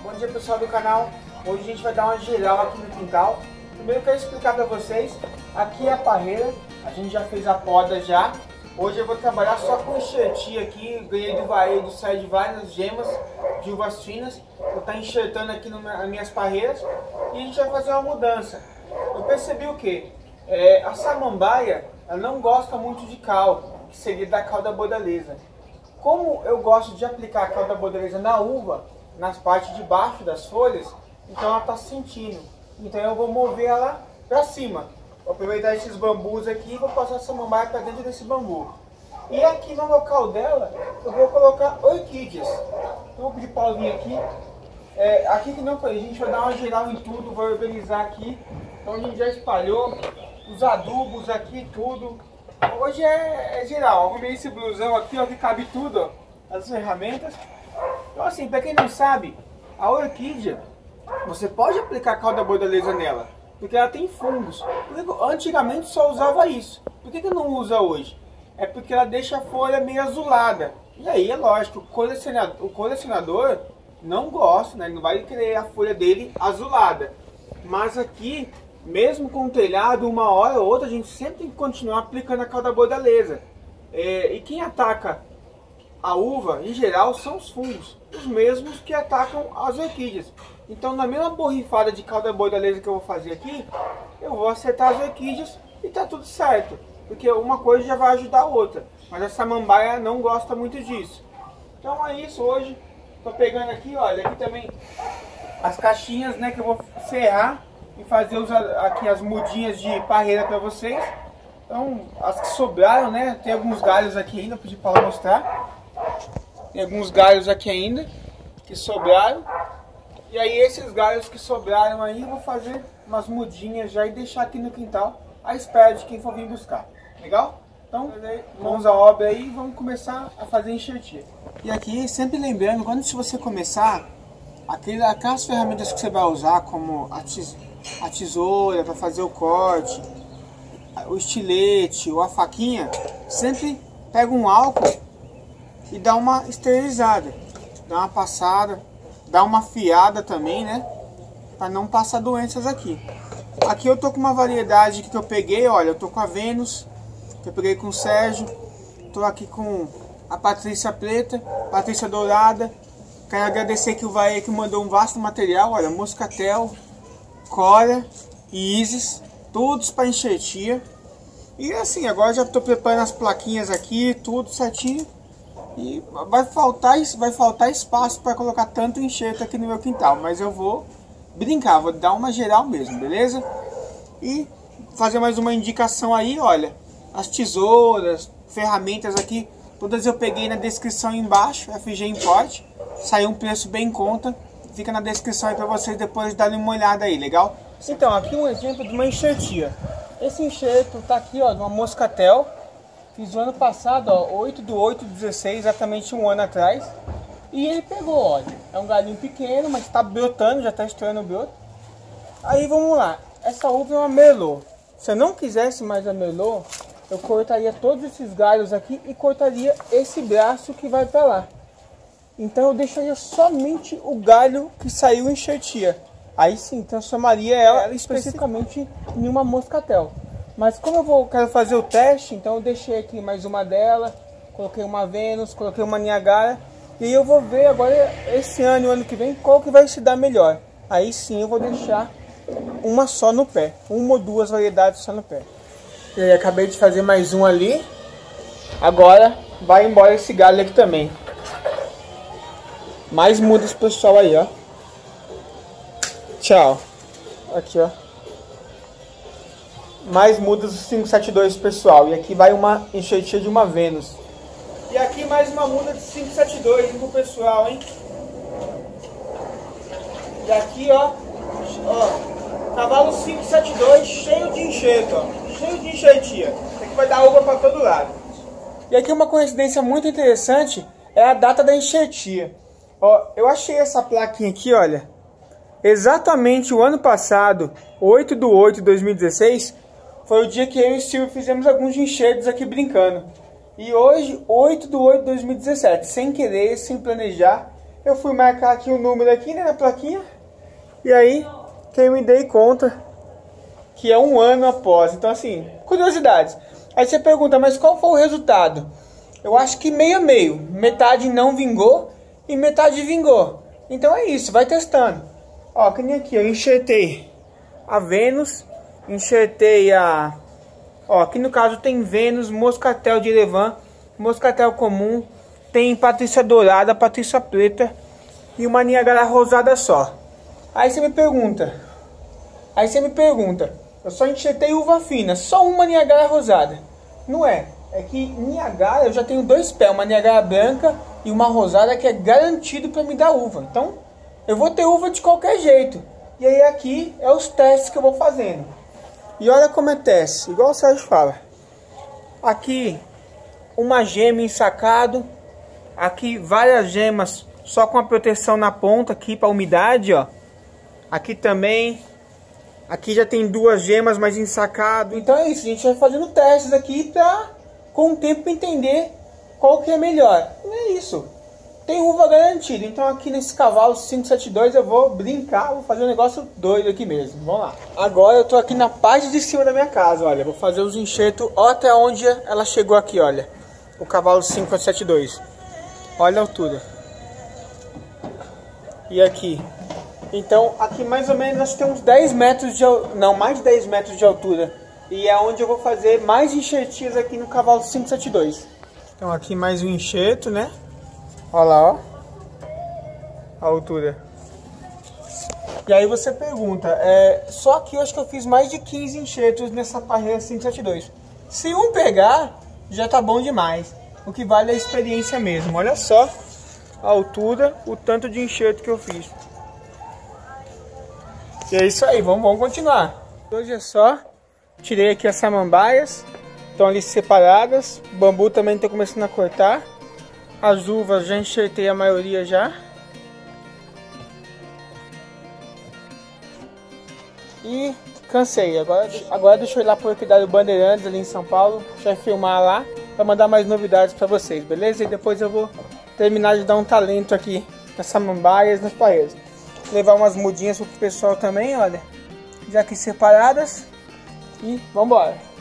Bom dia, pessoal do canal. Hoje a gente vai dar uma geral aqui no quintal. Primeiro eu quero explicar para vocês, aqui é a parreira, a gente já fez a poda já. Hoje eu vou trabalhar só com enxertia aqui, ganhei do varejo, sai de várias gemas de uvas finas. Vou estar enxertando aqui nas minhas parreiras e a gente vai fazer uma mudança. Eu percebi o que? A samambaia, ela não gosta muito de cal, que seria da cal da bordaleza. Como eu gosto de aplicar a cal da bordaleza na uva, nas partes de baixo das folhas, então ela está sentindo. Então eu vou mover ela para cima. Vou aproveitar esses bambus aqui e vou passar a samambaia para dentro desse bambu. E aqui no local dela, eu vou colocar orquídeas. Então vou pedir para vir aqui. Aqui que não foi, a gente vai dar uma geral em tudo, vou organizar aqui. Então a gente já espalhou os adubos aqui, tudo. Hoje é geral. Arrumei esse blusão aqui, ó, que cabe tudo, ó, as ferramentas. Então assim, para quem não sabe, a orquídea, você pode aplicar cal da bordaleza nela, porque ela tem fungos. Antigamente só usava isso. Por que não usa hoje? É porque ela deixa a folha meio azulada. E aí é lógico, o colecionador não gosta, né? Ele não vai querer a folha dele azulada. Mas aqui, mesmo com o telhado, uma hora ou outra, a gente sempre tem que continuar aplicando a cal da bordaleza. E quem ataca a uva, em geral, são os fungos, os mesmos que atacam as orquídeas. Então, na mesma borrifada de cal da bordaleza que eu vou fazer aqui, eu vou acertar as orquídeas e tá tudo certo. Porque uma coisa já vai ajudar a outra. Mas a samambaia não gosta muito disso. Então é isso, hoje tô pegando aqui, olha, aqui também as caixinhas, né, que eu vou serrar e fazer aqui as mudinhas de parreira para vocês. Então, as que sobraram, né, tem alguns galhos aqui ainda, pedi para ela mostrar. Tem alguns galhos aqui ainda que sobraram. E aí esses galhos que sobraram aí, eu vou fazer umas mudinhas já e deixar aqui no quintal à espera de quem for vir buscar. Legal? Então, vamos à obra aí e vamos começar a fazer enxertia. E aqui, sempre lembrando, quando você começar, aquelas ferramentas que você vai usar, como a tesoura para fazer o corte, o estilete ou a faquinha, sempre pega um álcool e dá uma esterilizada, dá uma passada, dá uma afiada também, né, para não passar doenças aqui. Aqui eu tô com uma variedade que eu peguei, olha, eu tô com a Vênus, que eu peguei com o Sérgio, tô aqui com a Patrícia Preta, Patrícia Dourada. Quero agradecer que o Vaê que mandou um vasto material, olha, Moscatel, Cora e Isis, todos para enxertia. E assim, agora já estou preparando as plaquinhas aqui, tudo certinho. E vai faltar espaço para colocar tanto enxerto aqui no meu quintal, mas eu vou brincar, vou dar uma geral mesmo, beleza? E fazer mais uma indicação aí, olha, as tesouras, ferramentas aqui, todas eu peguei na descrição aí embaixo, FG Import, saiu um preço bem em conta, fica na descrição aí para vocês depois darem uma olhada aí, legal? Então, aqui um exemplo de uma enxertia. Esse enxerto tá aqui, ó, numa Moscatel. Fiz o ano passado, ó, 8/8/16, exatamente um ano atrás. E ele pegou, olha. É um galinho pequeno, mas tá brotando, já tá estourando o broto. Aí vamos lá. Essa uva é uma Merlot. Se eu não quisesse mais a Merlot, eu cortaria todos esses galhos aqui e cortaria esse braço que vai pra lá. Então eu deixaria somente o galho que saiu enxertia. Aí sim, transformaria ela especificamente em uma Moscatel. Mas como quero fazer o teste, então eu deixei aqui mais uma dela, coloquei uma Vênus, coloquei uma Niagara. E aí eu vou ver agora, esse ano e o ano que vem, qual que vai se dar melhor. Aí sim eu vou deixar uma só no pé, uma ou duas variedades só no pé. E aí acabei de fazer mais um ali, agora vai embora esse galho aqui também. Mais mudas pessoal aí, ó. Tchau. Aqui, ó. Mais mudas do 572 pessoal. E aqui vai uma enxertia de uma Vênus. E aqui mais uma muda de 572 pro pessoal, hein? E aqui, ó, cavalo 572 cheio de enxerto, ó. Cheio de enxertia. Isso aqui vai dar uva para todo lado. E aqui uma coincidência muito interessante é a data da enxertia. Ó, eu achei essa plaquinha aqui, olha. Exatamente o ano passado, 8/8/2016, foi o dia que eu e o Silvio fizemos alguns enxertos aqui brincando. E hoje, 8/8/2017, sem querer, sem planejar, eu fui marcar aqui o número aqui, né, na plaquinha. E aí, que eu me dei conta que é 1 ano após. Então assim, curiosidades. Aí você pergunta, mas qual foi o resultado? Eu acho que meio a meio. Metade não vingou e metade vingou. Então é isso, vai testando. Ó, que nem aqui, eu enxertei a Vênus, enxertei a... Ó, aqui no caso tem Vênus, Moscatel de Erevan, Moscatel comum, tem Patrícia dourada, Patrícia preta e uma Niagara rosada só. Aí você me pergunta, eu só enxertei uva fina, só uma Niagara rosada. Não é, é que Niagara eu já tenho 2 pés, uma Niagara branca e uma rosada que é garantido para me dar uva. Então eu vou ter uva de qualquer jeito. E aí aqui é os testes que eu vou fazendo. E olha como é teste, igual o Sérgio fala. Aqui uma gema ensacado, aqui várias gemas só com a proteção na ponta aqui para umidade, ó. Aqui também, aqui já tem 2 gemas mais ensacado. Então é isso, a gente vai fazendo testes aqui para com o tempo entender qual que é melhor. E é isso. Tem uva garantida, então aqui nesse cavalo 572 eu vou brincar, vou fazer um negócio doido aqui mesmo, vamos lá. Agora eu tô aqui na parte de cima da minha casa, olha, vou fazer os enxertos, olha até onde ela chegou aqui, olha, o cavalo 572, olha a altura. E aqui, então aqui mais ou menos nós temos 10 metros de altura, não, mais de 10 metros de altura, e é onde eu vou fazer mais enxertinhos aqui no cavalo 572. Então aqui mais um enxerto, né? Olha lá, ó, a altura. E aí você pergunta, só que eu acho que eu fiz mais de 15 enxertos nessa parreira 572. Se um pegar, já tá bom demais. O que vale é a experiência mesmo. Olha só a altura, o tanto de enxerto que eu fiz. E é isso aí, vamos continuar. Hoje é só, tirei aqui as samambaias, estão ali separadas. O bambu também está começando a cortar. As uvas já enxertei a maioria já. E cansei. Agora deixa eu ir lá para o Equidário Bandeirantes ali em São Paulo. Deixa eu filmar lá para mandar mais novidades para vocês, beleza? E depois eu vou terminar de dar um talento aqui nas samambaias, nas parreiras. Levar umas mudinhas pro pessoal também, olha. Já aqui separadas. E vambora.